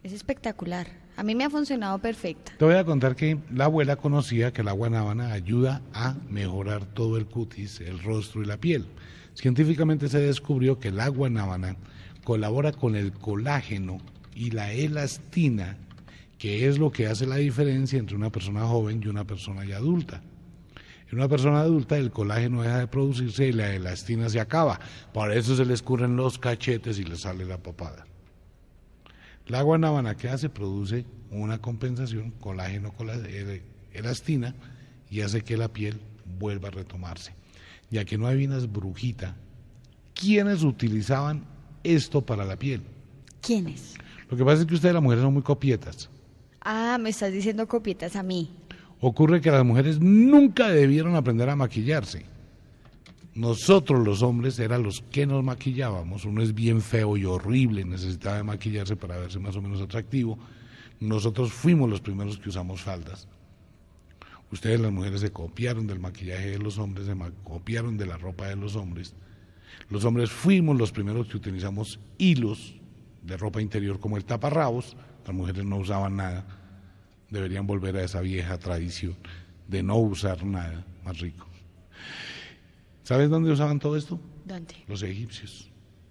Es espectacular. A mí me ha funcionado perfecta. Te voy a contar que la abuela conocía que la guanábana ayuda a mejorar todo el cutis, el rostro y la piel. Científicamente se descubrió que la guanábana colabora con el colágeno y la elastina, que es lo que hace la diferencia entre una persona joven y una persona ya adulta. En una persona adulta el colágeno deja de producirse y la elastina se acaba. Por eso se le escurren los cachetes y le sale la papada. La guanábana, ¿qué hace? Produce una compensación, colágeno con la elastina, y hace que la piel vuelva a retomarse. Ya que no adivinas, brujita, ¿quiénes utilizaban esto para la piel? ¿Quiénes? Lo que pasa es que ustedes las mujeres son muy copietas. Ah, me estás diciendo copietas a mí. Ocurre que las mujeres nunca debieron aprender a maquillarse. Nosotros los hombres eran los que nos maquillábamos. Uno es bien feo y horrible, necesitaba de maquillarse para verse más o menos atractivo. Nosotros fuimos los primeros que usamos faldas. Ustedes las mujeres se copiaron del maquillaje de los hombres, se copiaron de la ropa de los hombres. Los hombres fuimos los primeros que utilizamos hilos de ropa interior como el taparrabos. Las mujeres no usaban nada. Deberían volver a esa vieja tradición de no usar nada. Más rico. ¿Sabes dónde usaban todo esto? ¿Dónde? Los egipcios.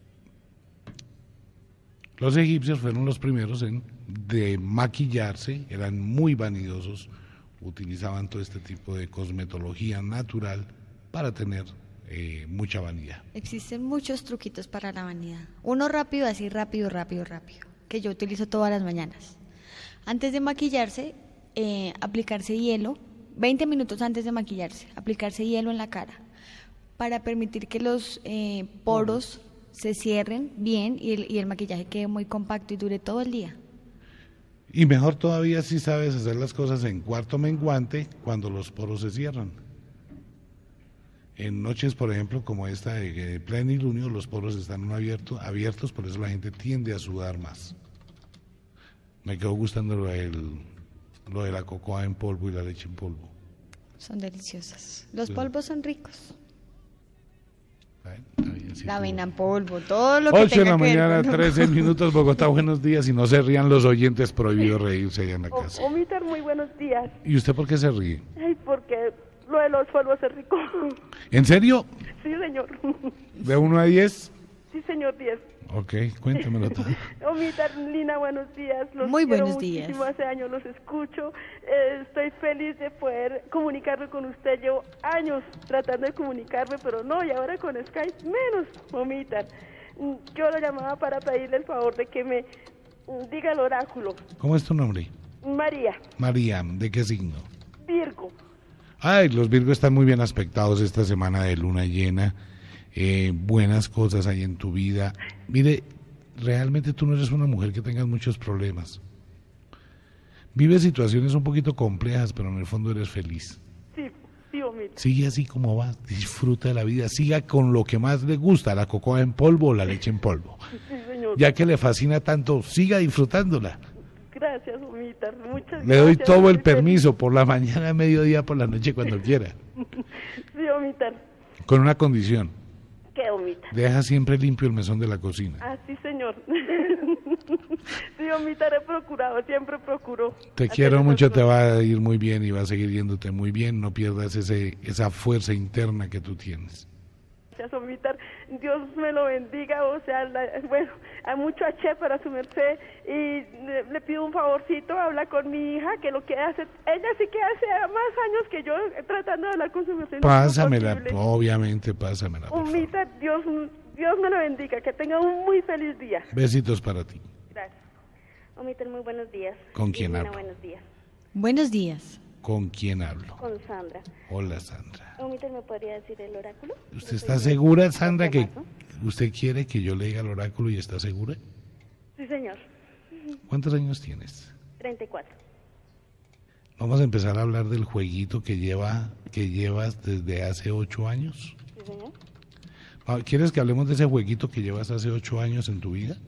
Los egipcios fueron los primeros en de maquillarse, eran muy vanidosos, utilizaban todo este tipo de cosmetología natural para tener mucha vanidad. Existen muchos truquitos para la vanidad. Uno rápido, así rápido, que yo utilizo todas las mañanas. Antes de maquillarse, aplicarse hielo, 20 minutos antes de maquillarse, aplicarse hielo en la cara, para permitir que los poros se cierren bien y el maquillaje quede muy compacto y dure todo el día. Y mejor todavía si sabes hacer las cosas en cuarto menguante cuando los poros se cierran. En noches, por ejemplo, como esta de plenilunio, los poros están abiertos, por eso la gente tiende a sudar más. Me quedó gustando lo de la cocoa en polvo y la leche en polvo. Son deliciosas. Los polvos son ricos. Sí, la avena en polvo, todo lo que 8 de tenga la que ver mañana, con... 13 minutos, Bogotá, buenos días. Y no se rían los oyentes, prohibido reírse allá en la casa. Omitar, muy buenos días. ¿Y usted por qué se ríe? Ay, porque lo de los polvos es rico. ¿En serio? Sí, señor. ¿De 1 a 10? Sí, señor, 10. Ok, cuéntamelo todo. Omitar, Lina, buenos días. Muy buenos días. Hace años los escucho. Estoy feliz de poder comunicarme con usted. Llevo años tratando de comunicarme, pero no, y ahora con Skype menos, Omitar. Yo lo llamaba para pedirle el favor de que me diga el oráculo. ¿Cómo es tu nombre? María. María, ¿de qué signo? Virgo. Ay, los Virgos están muy bien aspectados esta semana de luna llena. Buenas cosas hay en tu vida. Mire, realmente tú no eres una mujer que tengas muchos problemas. Vives situaciones un poquito complejas, pero en el fondo eres feliz. Sí, Omita. Sigue así como vas, disfruta de la vida, siga con lo que más le gusta, la cocoa en polvo o la leche en polvo. Sí, señor. Ya que le fascina tanto, siga disfrutándola. Gracias, Omita. Muchas gracias. Le doy todo el permiso, por la mañana, mediodía, por la noche, cuando quiera. Sí, Omita. Con una condición. ¿Qué, Omita? Deja siempre limpio el mesón de la cocina. Ah, sí, señor. Sí, Omita, he procurado, siempre procuro. Te quiero mucho, te va a ir muy bien y va a seguir yéndote muy bien. No pierdas esa fuerza interna que tú tienes. Gracias, Omita. Dios me lo bendiga, o sea, bueno, hay mucho H para su merced y le pido un favorcito, habla con mi hija, que lo que hace, ella sí que hace más años que yo tratando de hablar con su merced. Pásamela, obviamente, pásamela. Omita, Dios me lo bendiga, que tenga un muy feliz día. Besitos para ti. Gracias. Omita, muy buenos días. ¿Con quién hablo? Buenos días. Buenos días. ¿Con quién hablo? Con Sandra. Hola, Sandra. Omita, ¿me podría decir el oráculo? ¿Usted está segura, Sandra, que usted quiere que yo le diga el oráculo y está segura? Sí, señor. ¿Cuántos años tienes? 34. Vamos a empezar a hablar del jueguito que llevas desde hace 8 años. Sí, señor. ¿Quieres que hablemos de ese jueguito que llevas hace 8 años en tu vida?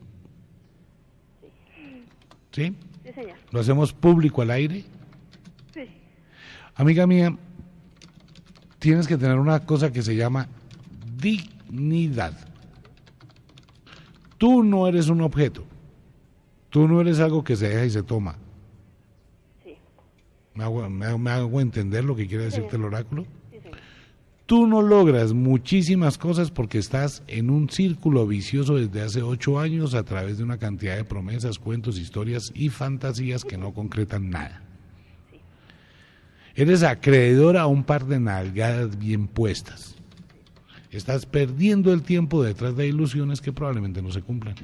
¿Sí? Sí, señor. ¿Lo hacemos público al aire? Sí. Amiga mía, tienes que tener una cosa que se llama dignidad. Tú no eres un objeto. Tú no eres algo que se deja y se toma. Sí. ¿Me hago entender lo que quiere decirte el oráculo? Sí, sí. Tú no logras muchísimas cosas porque estás en un círculo vicioso desde hace 8 años a través de una cantidad de promesas, cuentos, historias y fantasías que no concretan nada. Sí. Eres acreedor a un par de nalgadas bien puestas. Estás perdiendo el tiempo detrás de ilusiones que probablemente no se cumplan.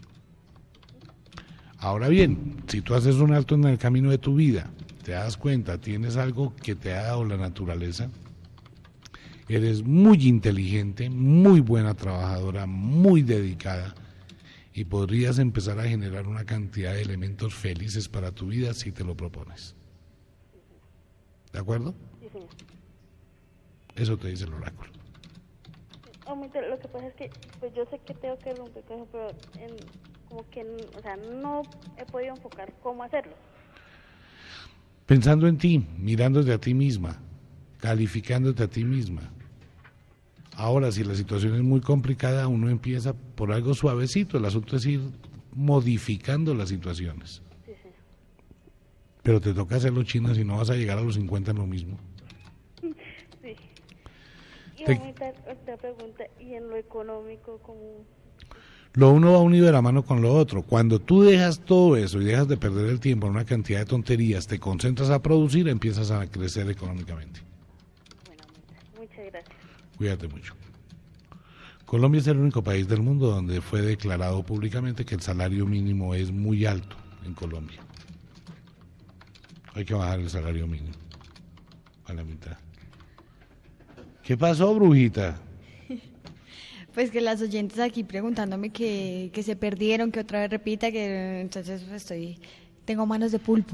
Ahora bien, si tú haces un alto en el camino de tu vida, te das cuenta, tienes algo que te ha dado la naturaleza, eres muy inteligente, muy buena trabajadora, muy dedicada y podrías empezar a generar una cantidad de elementos felices para tu vida si te lo propones. ¿De acuerdo? Sí, señor. Eso te dice el oráculo. Lo que pasa es que pues yo sé que tengo que romper cosas, pero como que, o sea, no he podido enfocar cómo hacerlo. Pensando en ti, mirándote a ti misma, calificándote a ti misma. Ahora, si la situación es muy complicada, uno empieza por algo suavecito. El asunto es ir modificando las situaciones. Sí, sí. Pero te toca hacerlo, China, si no vas a llegar a los 50 en lo mismo. Sí. Y otra pregunta, ¿y en lo económico cómo? Lo uno va unido de la mano con lo otro. Cuando tú dejas todo eso y dejas de perder el tiempo en una cantidad de tonterías, te concentras a producir, empiezas a crecer económicamente. Bueno, muchas gracias. Cuídate mucho. Colombia es el único país del mundo donde fue declarado públicamente que el salario mínimo es muy alto en Colombia. Hay que bajar el salario mínimo a la mitad. ¿Qué pasó, brujita? Pues que las oyentes aquí preguntándome que se perdieron, que otra vez repita, que entonces tengo manos de pulpo.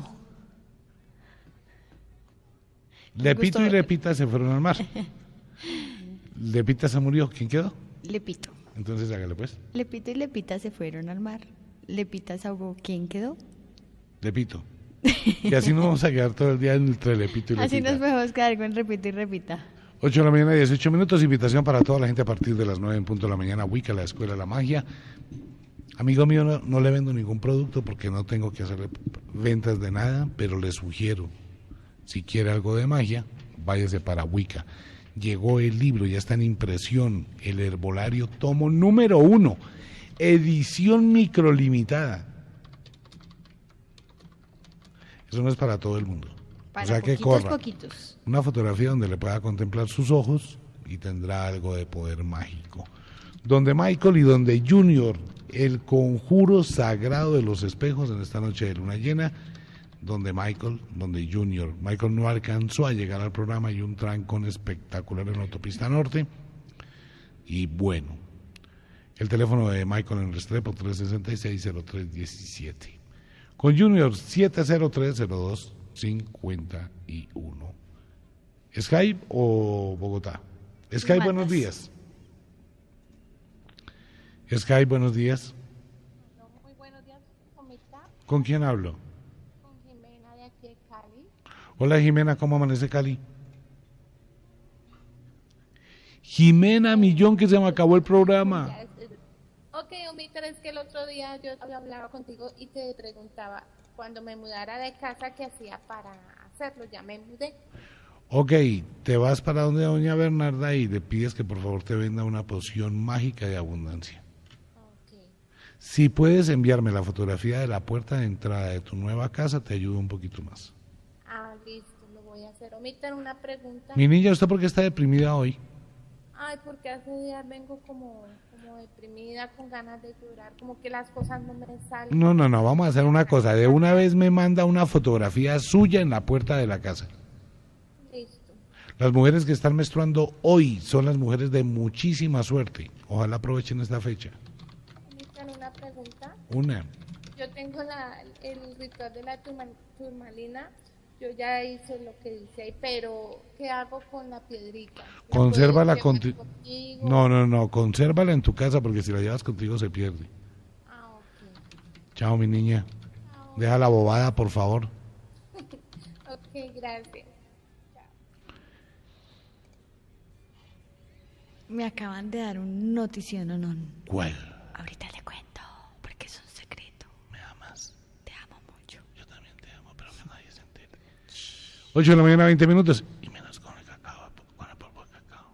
Lepito y Lepita se fueron al mar. Lepita se murió, ¿quién quedó? Lepito. Entonces hágale pues. Lepito y Lepita se fueron al mar. Lepita se ahogó, ¿quién quedó? Lepito. Y así nos vamos a quedar todo el día entre Lepito y Lepita. Así nos podemos quedar con Repito y Repita. 8 de la mañana, 18 minutos, invitación para toda la gente a partir de las 9 en punto de la mañana, Wicca, la Escuela de la Magia. Amigo mío, no le vendo ningún producto porque no tengo que hacer ventas de nada, pero le sugiero, si quiere algo de magia, váyase para Wicca. Llegó el libro, ya está en impresión, el herbolario tomo número 1, edición microlimitada. Eso no es para todo el mundo. Para o sea que poquitos. Una fotografía donde le pueda contemplar sus ojos y tendrá algo de poder mágico. Donde Michael y donde Junior, el conjuro sagrado de los espejos en esta noche de luna llena, donde Junior. Michael no alcanzó a llegar al programa y un trancón espectacular en la autopista norte. Y bueno, el teléfono de Michael en Restrepo 366-0317. Con Junior 703-0251. ¿Skype o Bogotá? Skype, buenos días. Skype, buenos días. Muy buenos días, ¿cómo está? ¿Con quién hablo? Con Jimena de aquí de Cali. Hola Jimena, ¿cómo amanece Cali? Jimena Millón, que se me acabó el programa. Ok, Omita, es que el otro día yo había hablado contigo y te preguntaba cuando me mudara de casa qué hacía para hacerlo. Ya me mudé. Ok, te vas para donde doña Bernarda y le pides que por favor te venda una poción mágica de abundancia. Okay. Si puedes enviarme la fotografía de la puerta de entrada de tu nueva casa, te ayudo un poquito más. Ah, listo, lo voy a hacer. Omita, una pregunta. Mi niña, ¿usted por qué está deprimida hoy? Ay, porque hace días vengo como deprimida, con ganas de llorar, como que las cosas no me salen. No, vamos a hacer una cosa. De una vez me manda una fotografía suya en la puerta de la casa. Listo. Las mujeres que están menstruando hoy son las mujeres de muchísima suerte. Ojalá aprovechen esta fecha. Una pregunta. Una. Yo tengo el ritual de la turmalina. Yo ya hice lo que dice ahí, pero ¿qué hago con la piedrita? Consérvala contigo. No, consérvala en tu casa porque si la llevas contigo se pierde. Ah, ok. Chao, mi niña. Chao. Deja la bobada, por favor. Ok, gracias. Chao. Me acaban de dar un notición, ¿no? ¿Cuál? Ahorita le cuento, porque es un secreto. ¿Me amas? 8 de la mañana, 20 minutos. Y menos con el cacao, con el polvo de cacao.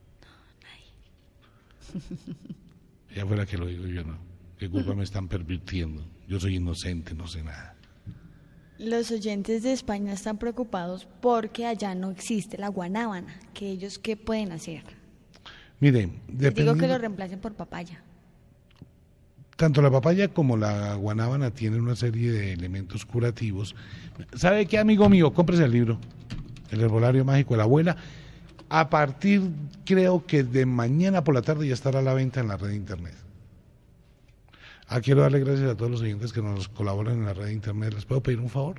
Ella fue la que lo digo, yo no. ¿Qué culpa me están pervirtiendo? Yo soy inocente, no sé nada. Los oyentes de España están preocupados porque allá no existe la guanábana. ¿Que ellos qué pueden hacer? Miren, Digo que lo reemplacen por papaya. Tanto la papaya como la guanábana tienen una serie de elementos curativos. ¿Sabe qué, amigo mío? Cómprese el libro, El Herbolario Mágico de la Abuela. A partir, creo que de mañana por la tarde ya estará a la venta en la red de internet. Quiero darle gracias a todos los oyentes que nos colaboran en la red de internet. ¿Les puedo pedir un favor?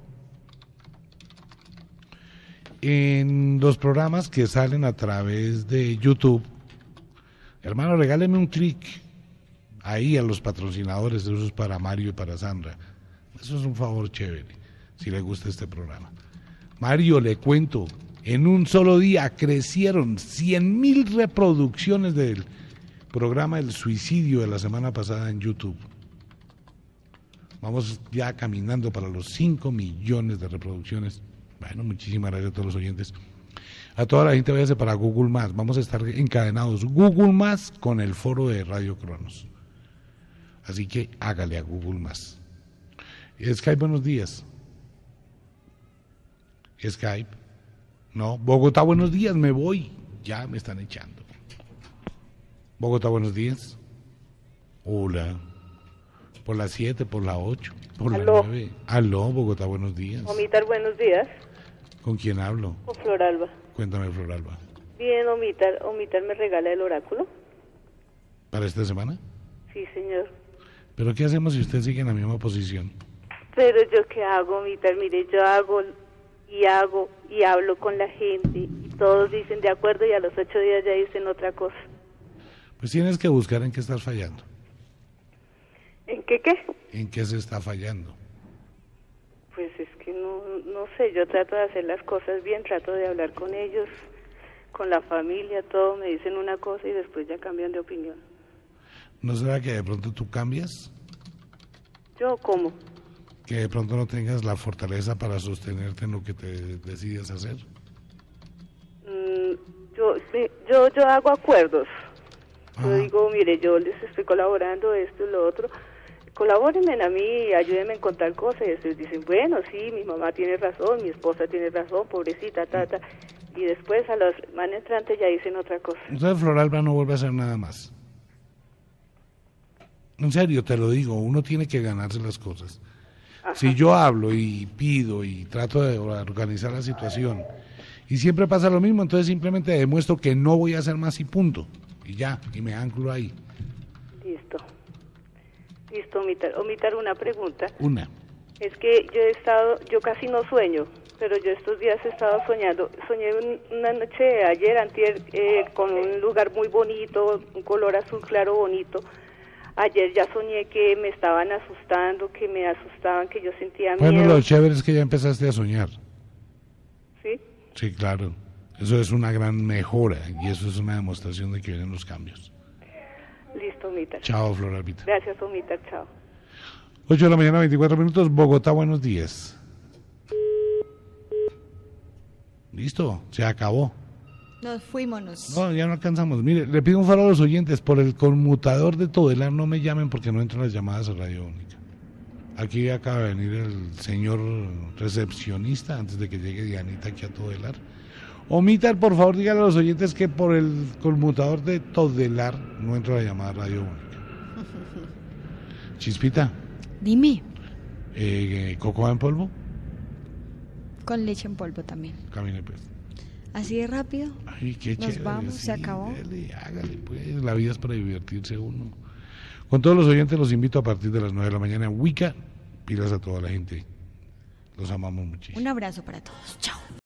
En los programas que salen a través de YouTube, hermano, regáleme un clic ahí a los patrocinadores, eso es para Mario y para Sandra. Eso es un favor chévere, si le gusta este programa. Mario, le cuento, en un solo día crecieron 100,000 reproducciones del programa El Suicidio de la semana pasada en YouTube. Vamos ya caminando para los 5 millones de reproducciones. Bueno, muchísimas gracias a todos los oyentes. A toda la gente, váyase para Google+. Vamos a estar encadenados Google+ con el foro de Radio Cronos. Así que hágale a Google+. Skype, buenos días. Skype. No, Bogotá, buenos días, me voy. Ya me están echando. Bogotá, buenos días. Hola. Por las 7, por las 8, por las 9. Aló, Bogotá, buenos días. Omitar, buenos días. ¿Con quién hablo? Con Floralba. Cuéntame, Floralba. Bien, Omitar me regala el oráculo. ¿Para esta semana? Sí, señor. ¿Pero qué hacemos si usted sigue en la misma posición? Pero yo qué hago, Omitar, mire, yo hago y hablo con la gente y todos dicen de acuerdo y a los 8 días ya dicen otra cosa. Pues tienes que buscar en qué estás fallando. ¿En qué? ¿En qué se está fallando? Pues es que no sé, yo trato de hacer las cosas bien, trato de hablar con ellos, con la familia, todo, me dicen una cosa y después ya cambian de opinión. ¿No será que de pronto tú cambias? ¿Yo cómo? Que de pronto no tengas la fortaleza para sostenerte en lo que te decides hacer. Yo hago acuerdos. Yo digo, mire, yo les estoy colaborando esto y lo otro, colabórenme a mí, ayúdenme en contar cosas, y después dicen, bueno, sí, mi mamá tiene razón, mi esposa tiene razón, pobrecita, y después a los man entrantes ya dicen otra cosa. Entonces Floralba no vuelve a hacer nada más. En serio, te lo digo, uno tiene que ganarse las cosas. Ajá. Si yo hablo y pido y trato de organizar la situación y siempre pasa lo mismo, entonces simplemente demuestro que no voy a hacer más y punto. Y ya, y me anclo ahí. Listo, Omitar una pregunta. Una. Es que yo casi no sueño, pero yo estos días he estado soñando. Soñé una noche ayer, antier, con un lugar muy bonito, un color azul claro bonito. Ayer ya soñé que me estaban asustando, que me asustaban, que yo sentía miedo. Bueno, lo chévere es que ya empezaste a soñar. ¿Sí? Sí, claro. Eso es una gran mejora y eso es una demostración de que vienen los cambios. Listo, Omitar. Chao, Floralbita. Gracias, Omitar. Chao. 8 de la mañana, 24 minutos. Bogotá, buenos días. Listo, se acabó. Nos fuimos. No, ya no alcanzamos. Mire, le pido un favor a los oyentes, por el conmutador de Todelar no me llamen porque no entran las llamadas a Radio Única. Aquí acaba de venir el señor recepcionista antes de que llegue Dianita aquí a Todelar. Omitar, por favor, dígale a los oyentes que por el conmutador de Todelar no entra la llamada Radio Única. Chispita. Dime. ¿Cocoa en polvo? Con leche en polvo también. Camine pues. Así de rápido. Ay, qué Nos chévere. vamos, sí, se acabó. Hágale pues, la vida es para divertirse uno. Con todos los oyentes los invito a partir de las 9 de la mañana en Wicca. Pilas a toda la gente. Los amamos muchísimo. Un abrazo para todos. Chao.